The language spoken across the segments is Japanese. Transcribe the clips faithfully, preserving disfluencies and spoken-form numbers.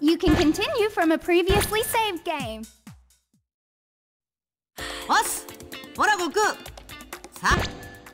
You can continue from a previously saved game. おっす、ほら悟空、さあ。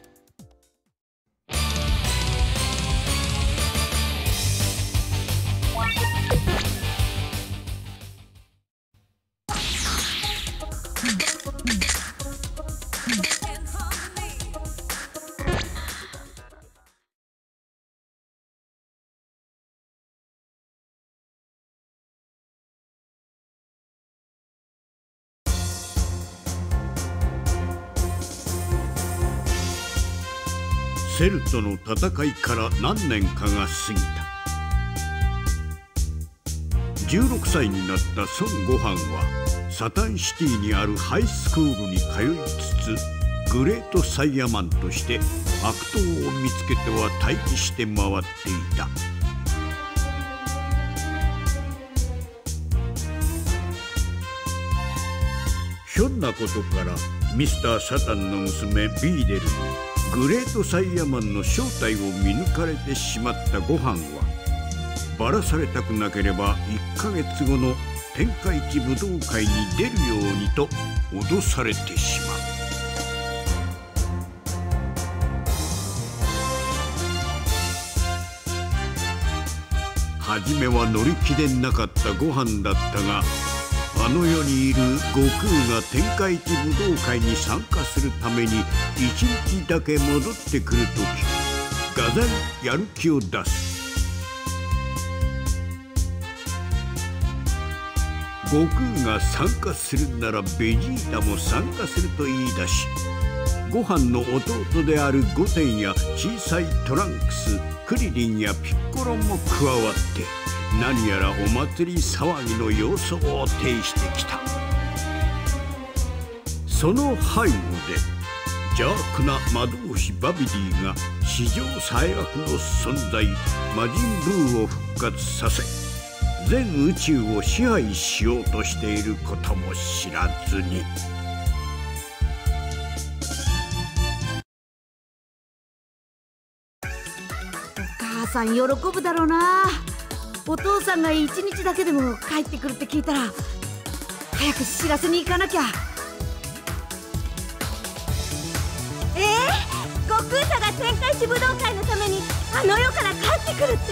セルとの戦いから何年かが過ぎた。じゅうろくさいになった孫悟飯はサタンシティにあるハイスクールに通いつつ、グレートサイヤマンとして悪党を見つけては待機して回っていた。ひょんなことからミスター・サタンの娘ビーデルにグレートサイヤマンの正体を見抜かれてしまった悟飯は、バラされたくなければいっかげつごの天下一武道会に出るようにと脅されてしまう。はじめは乗り気でなかった悟飯だったが、あの世にいる悟空が天下一武道会に参加するために一日だけ戻ってくるとき、がぜんやる気を出す。悟空が参加するならベジータも参加すると言い出し、悟飯の弟であるゴテンや小さいトランクス、クリリンやピッコロも加わって、何やらお祭り騒ぎの様相を呈してきた。その背後で邪悪な魔導士バビディが史上最悪の存在魔人ブーを復活させ、全宇宙を支配しようとしていることも知らずに。 お母さん喜ぶだろうな。お父さんが一日だけでも帰ってくるって聞いたら早く知らせに行かなきゃ。 えー、悟空さんが天下一武道会のためにあの世から帰ってくるって？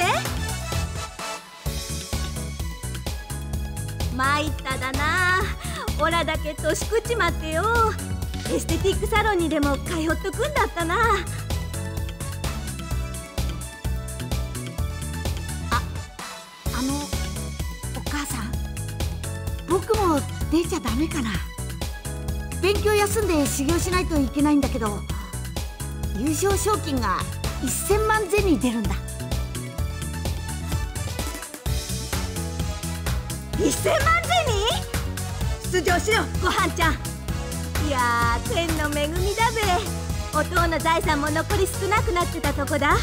参っただな。オラだけ年食っちまってよ。エステティックサロンにでも通っとくんだったな。 僕も出ちゃダメかな。勉強休んで修行しないといけないんだけど、優勝賞金がせんまん銭出るんだ。 せんまん銭？出場しろごはんちゃん。いやー、天の恵みだべ。お父の財産も残り少なくなってたとこだ。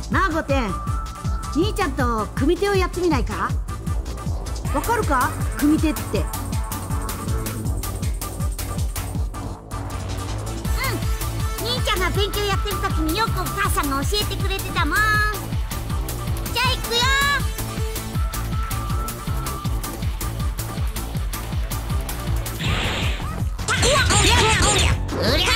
なあごてん、兄ちゃんと組手をやってみないか？わかるか、組手って。 うん、兄ちゃんが勉強やってる時によくお母さんが教えてくれてたもん。じゃあ行くよ。うりゃ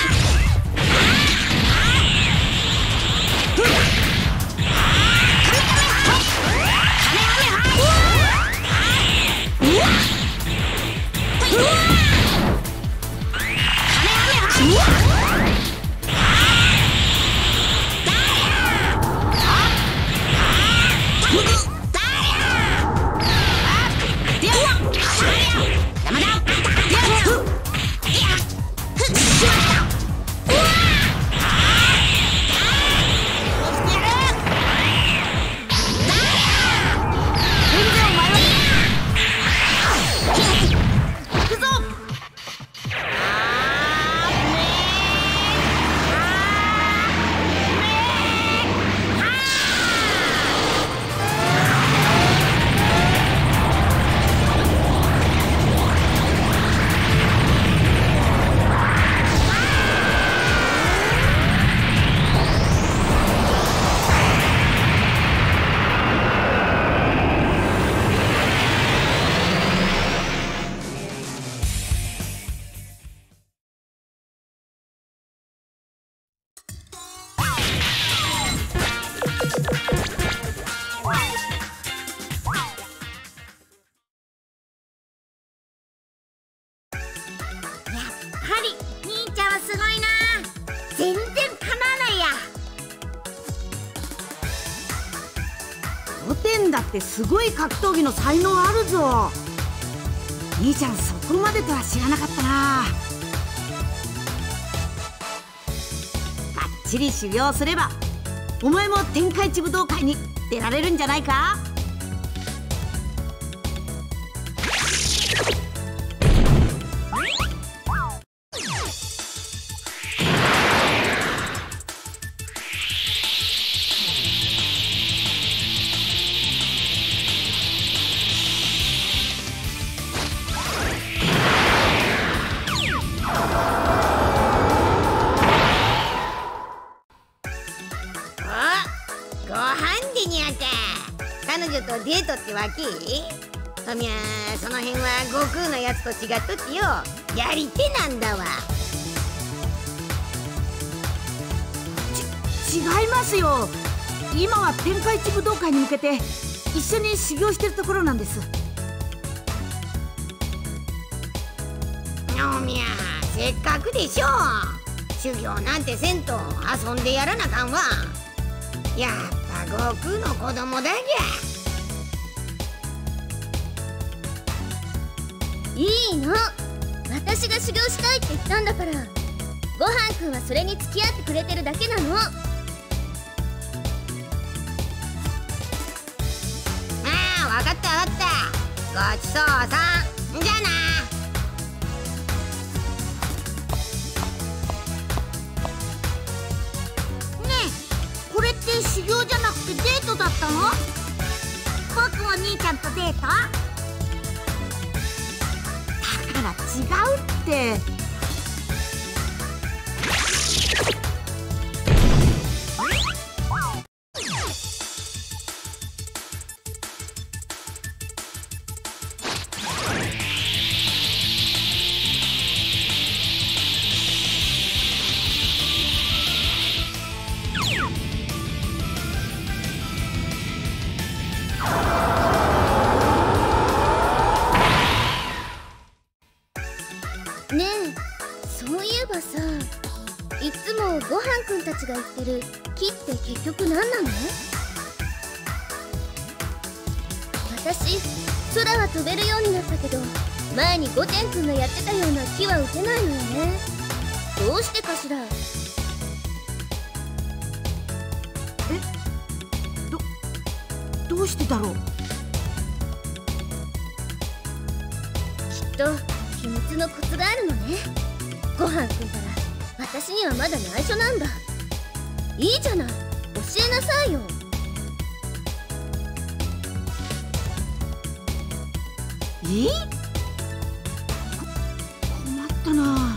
ごてんだってすごい格闘技の才能あるぞ。兄ちゃんそこまでとは知らなかったな。がっちり修行すればお前も天下一武道会に出られるんじゃないか？ 彼女とデートってわけ？そみゃその辺は悟空のやつと違っとってよ、やり手なんだわ。 ち違いますよ。今は天下一武道会に向けて一緒に修行してるところなんです。 おみゃせっかくでしょ。修行なんてせんと遊んでやらなかんわ。やっぱ悟空の子供だぎゃ。 いいの、私が修行したいって言ったんだから。ごはんくんはそれに付き合ってくれてるだけなの。 ああ、わかったわかった。ごちそうさんじゃあな。 これって修行じゃなくてデートだったの？僕も兄ちゃんとデート？だから違うって。 ねえ、そういえばさ、いつもごはんくんたちが言ってる木って結局何なの？私空は飛べるようになったけど、前にごてんくんがやってたような木は打てないのよね。どうしてかしら？ え、どどうしてだろう？ きっと秘密のコツがあるのね。ごはんくんから私にはまだ内緒なんだ。いいじゃない、教えなさいよ。 え？困ったな。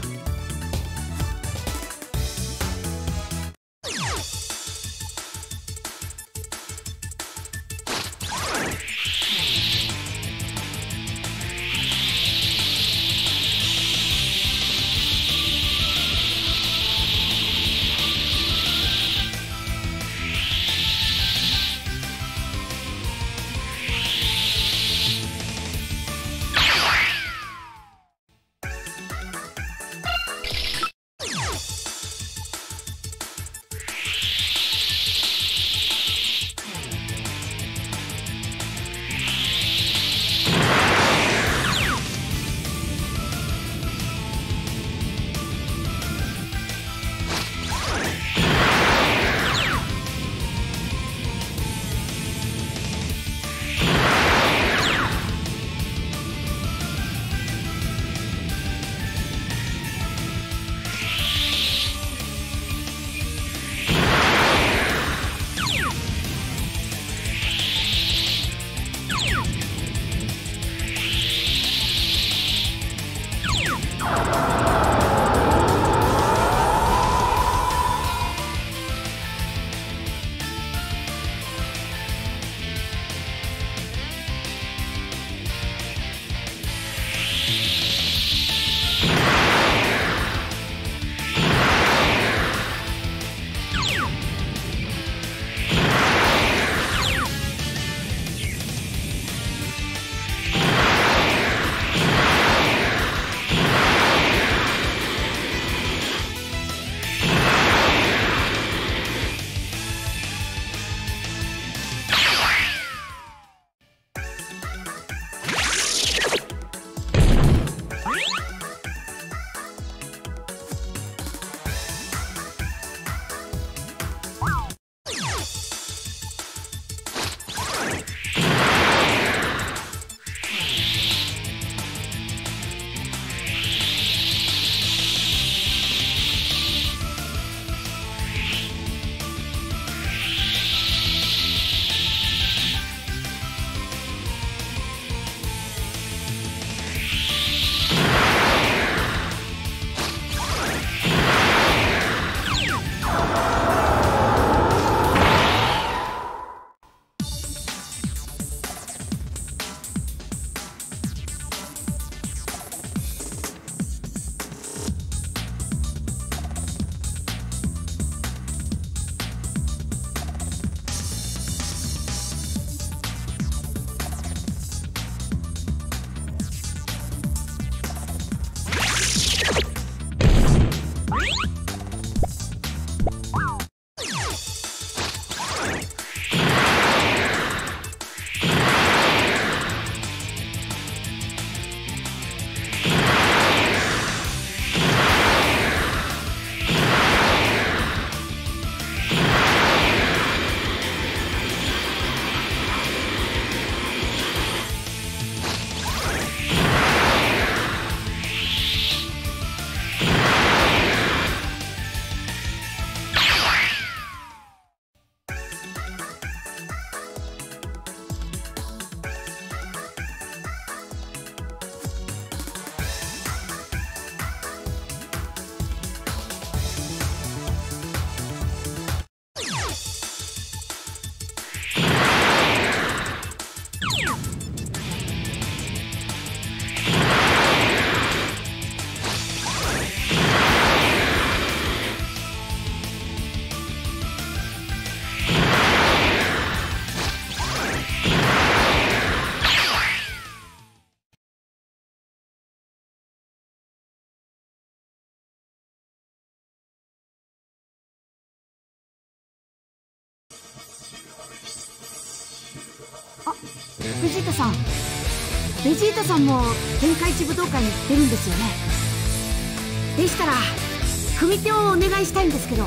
ベジータさん、ベジータさんも天下一武道会に出るんですよね。でしたら組手をお願いしたいんですけど。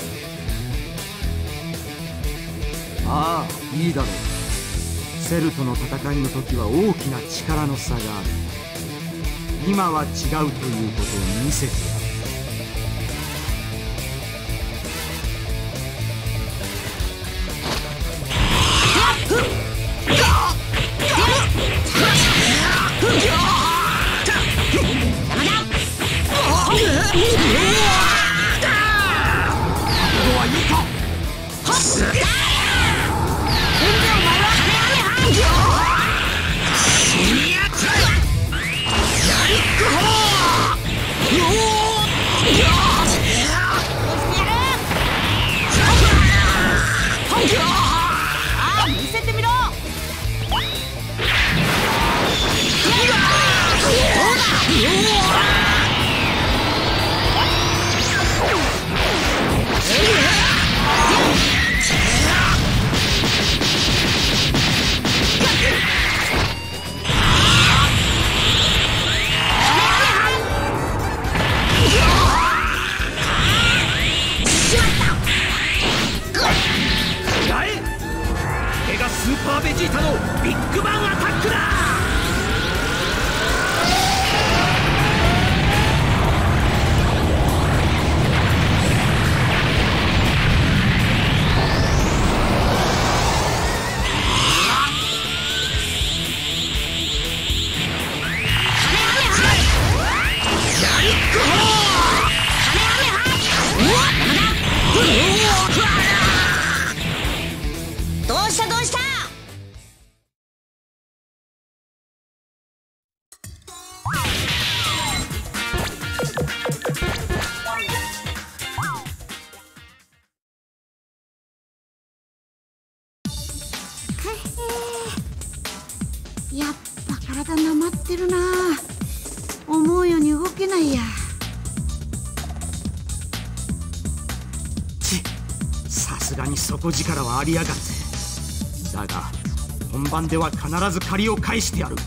ああ、いいだろう。セルとの戦いの時は大きな力の差がある。今は違うということを見せてやる。 ふっに底力はありやがって。だが本番では必ず借りを返してやる。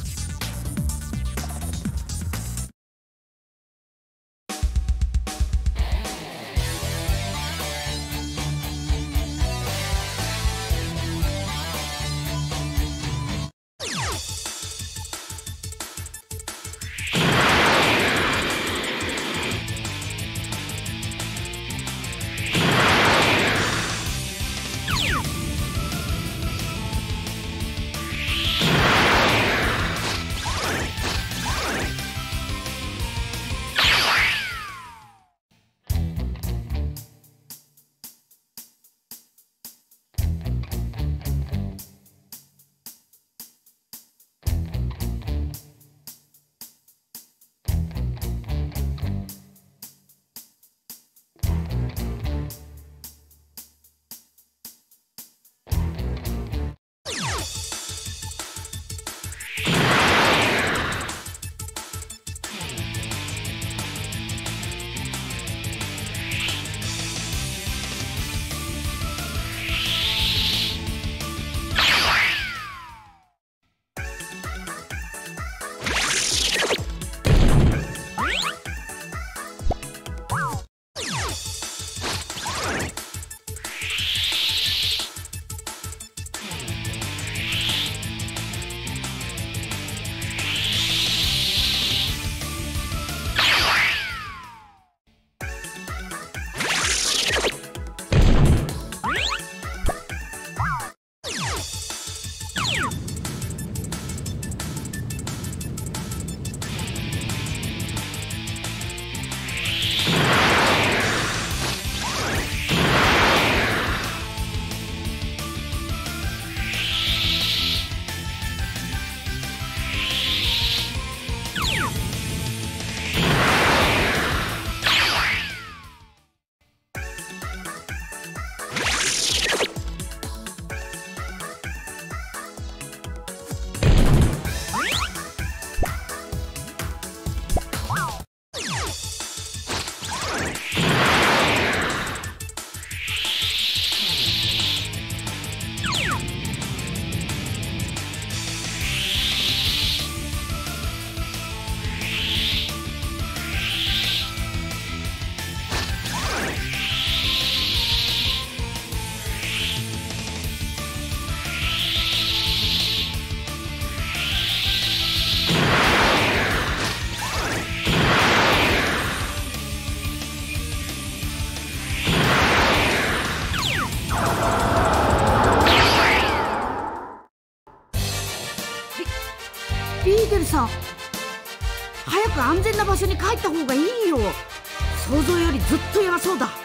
ビーデルさん、早く安全な場所に帰った方がいいよ。想像よりずっとやばそうだ。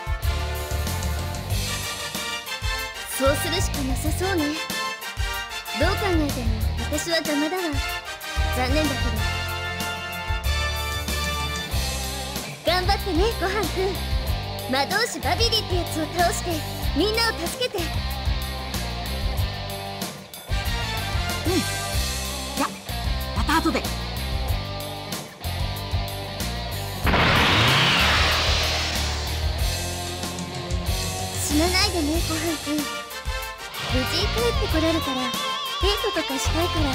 そうするしかなさそうね。どう考えても私は邪魔だわ。残念だけど。頑張ってね、ごはんくん。魔導士バビリってやつを倒してみんなを助けて。うん。 じゃまた後で。 死なないでね、ごはんくん。無事帰ってこられたらデートとかしたいから。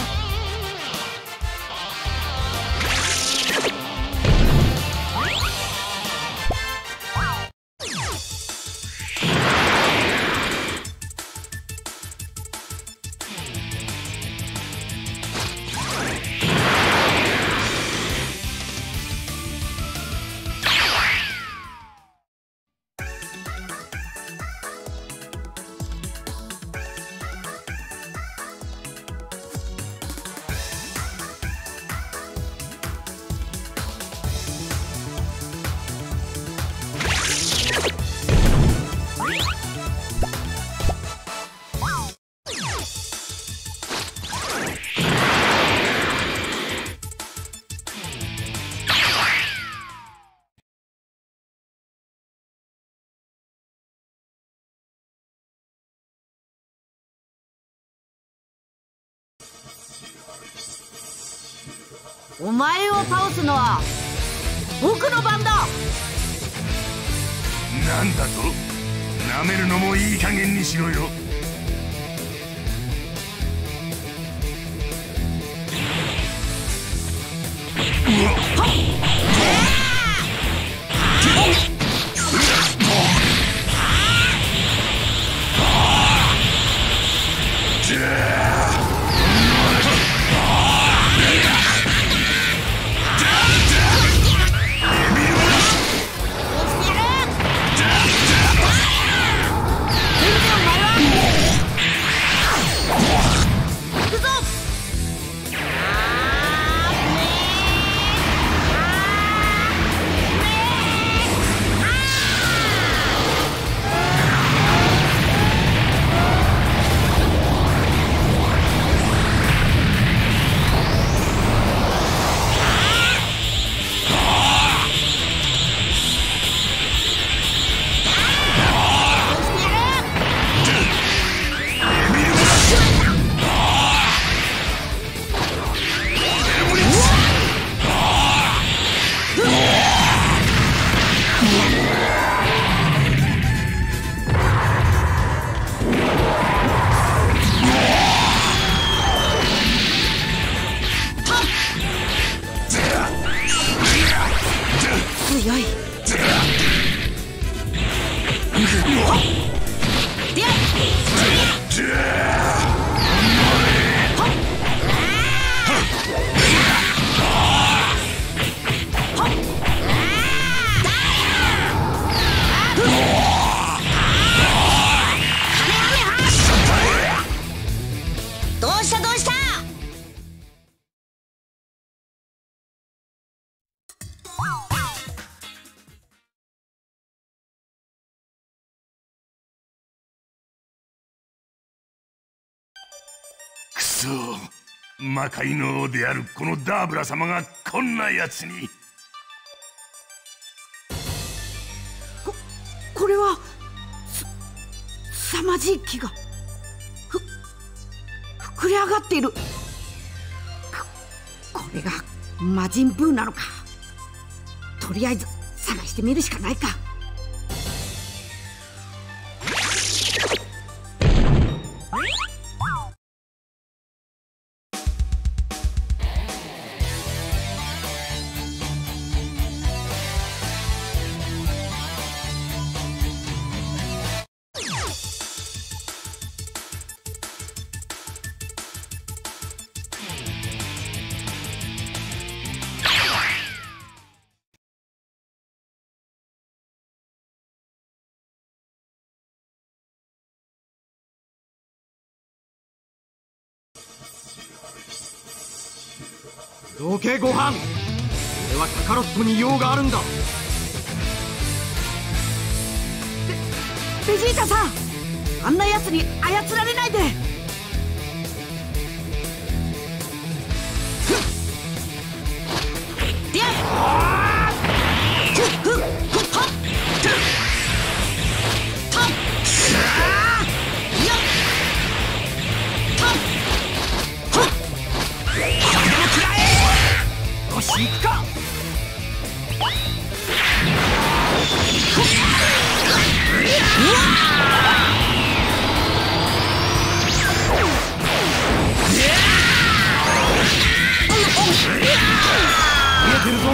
お前を倒すのは僕の番だ。 なんだと？ なめるのもいい加減にしろよ。くそ、魔界の王であるこのダーブラ様がこんなやつに。 ここれはすさまじい気がふ膨れ上がっている。ここれが魔人ブーなのか。とりあえず探してみるしかないか。 どけご飯。俺はカカロットに用があるんだ。 ベベジータさん、あんなやつに操られないで。でよし、行くか。見えてるぞ。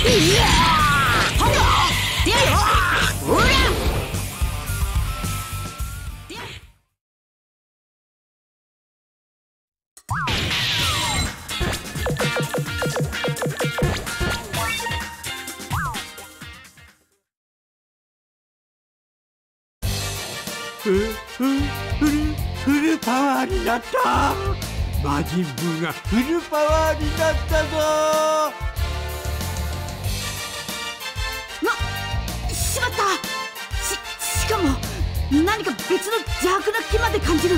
フルフルフルパワーになった。魔人ブーがフルパワーになったぞ。 な、しまった。し、しかも何か別の邪悪な気まで感じる。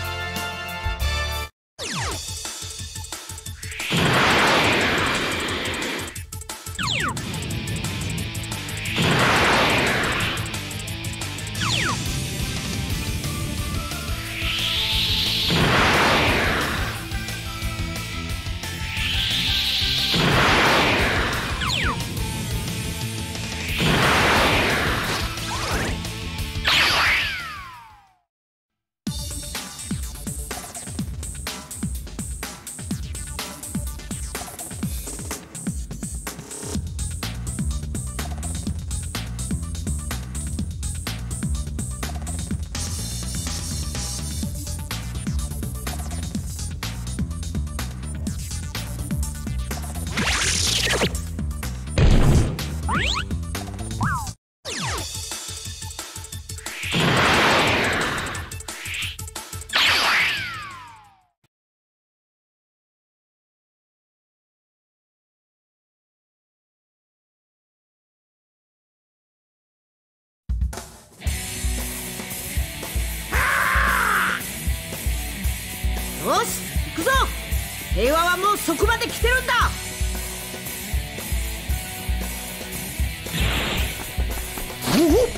よし、行くぞ。平和はもうそこまで来てるんだ。おお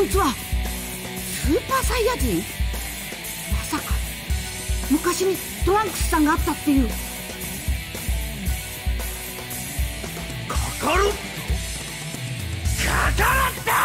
いつはスーパーサイヤ人？まさか昔にトランクスさんがあったっていう。 カカロット？カカロット！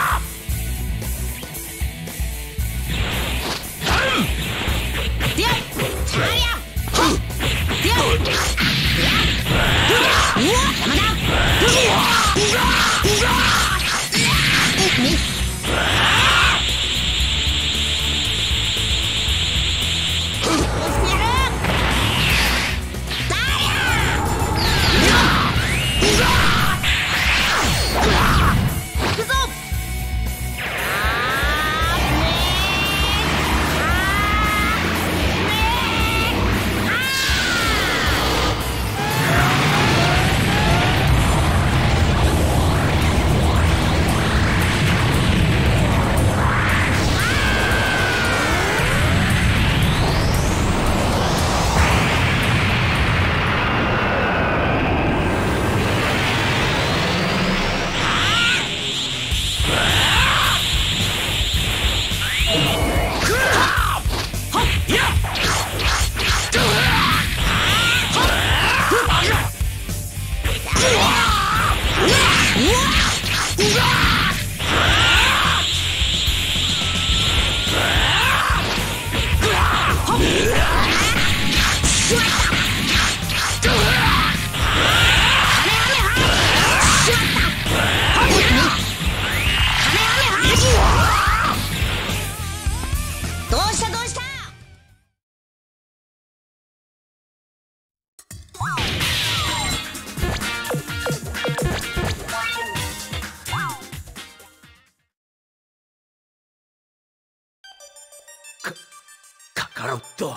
カカロット。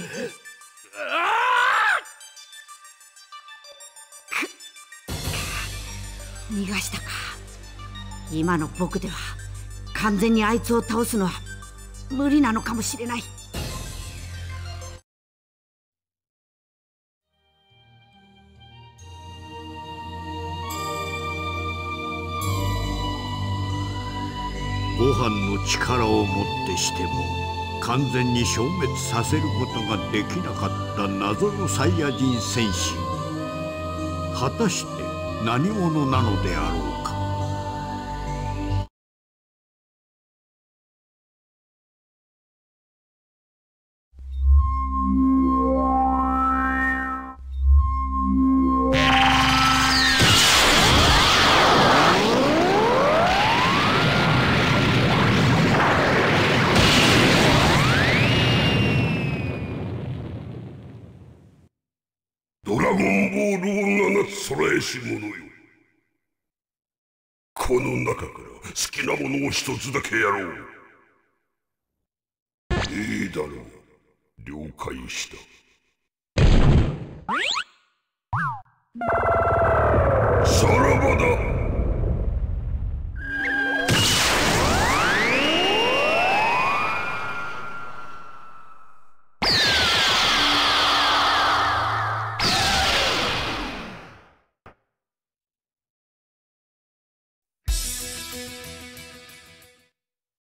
逃がしたか。今の僕では完全にあいつを倒すのは無理なのかもしれない。 ご飯の力をもってしても完全に消滅させることができなかった謎のサイヤ人戦士、果たして何者なのであろうか。 ドラゴンボールを七つ空えし者よ、この中から好きなものを一つだけやろう。いいだろう、了解した。さらばだ。